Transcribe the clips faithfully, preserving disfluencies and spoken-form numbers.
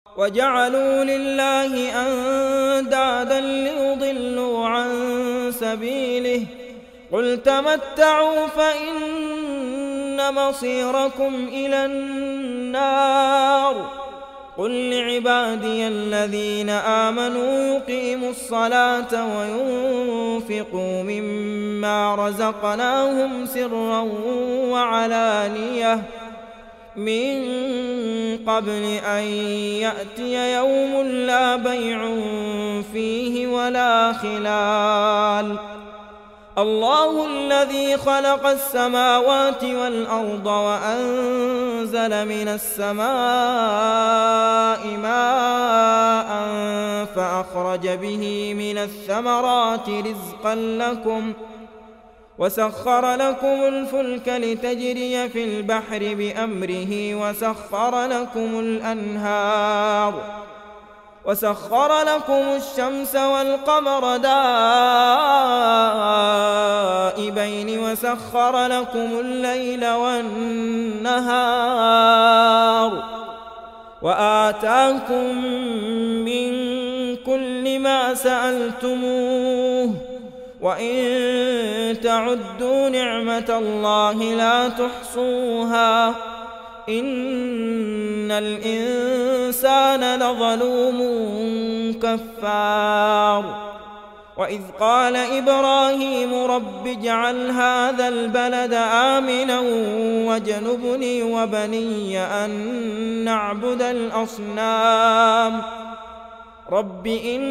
وجعلوا لله أندادا ليضلوا عن سبيله قل تمتعوا فإن مصيركم إلى النار قل لعبادي الذين آمنوا يقيموا الصلاة وينفقوا مما رزقناهم سرا وعلانية من قبل أن يأتي يوم لا بيع فيه ولا خلال الله الذي خلق السماوات والأرض وأنزل من السماء ماء فأخرج به من الثمرات رزقا لكم وسخر لكم الفلك لتجري في البحر بأمره وسخر لكم الأنهار وسخر لكم الشمس والقمر دائبين وسخر لكم الليل والنهار وآتاكم من كل ما سألتموه وإن تعدوا نعمة الله لا تحصوها إن الإنسان لظلوم كفار وإذ قال إبراهيم رب اجعل هذا البلد آمنا واجنبني وبني أن نعبد الأصنام رب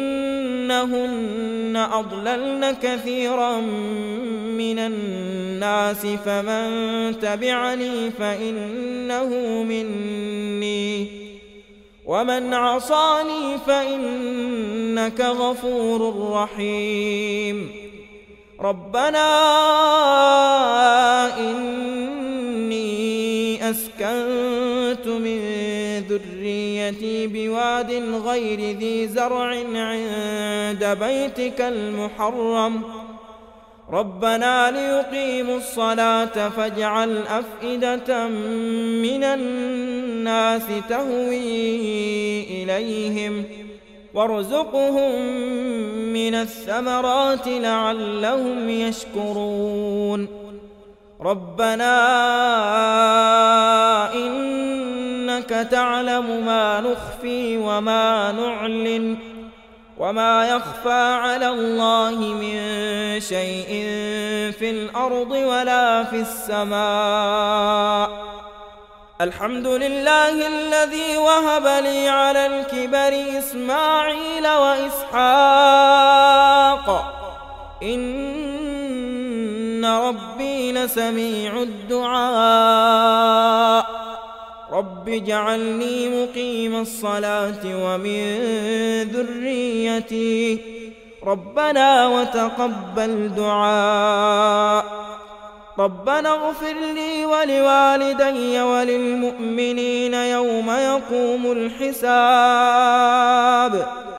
إنهن أضللن كثيرا من الناس فمن تبعني فإنه مني ومن عصاني فإنك غفور رحيم ربنا إني أسكنت من ذريتي بواد غير ذي زرع عند بيتك المحرم ربنا ليقيموا الصلاة فاجعل أفئدة من الناس تهوي إليهم وارزقهم من الثمرات لعلهم يشكرون ربنا إنك تعلم ما نخفي وما نعلن وما يخفى على الله من شيء في الأرض ولا في السماء الحمد لله الذي وهب لي على الكبر إسماعيل وإسحاق إن ربي لسميع الدعاء رب اجعلني مقيم الصلاة ومن ذريتي ربنا وتقبل دعاء ربنا اغفر لي ولوالدي وللمؤمنين يوم يقوم الحساب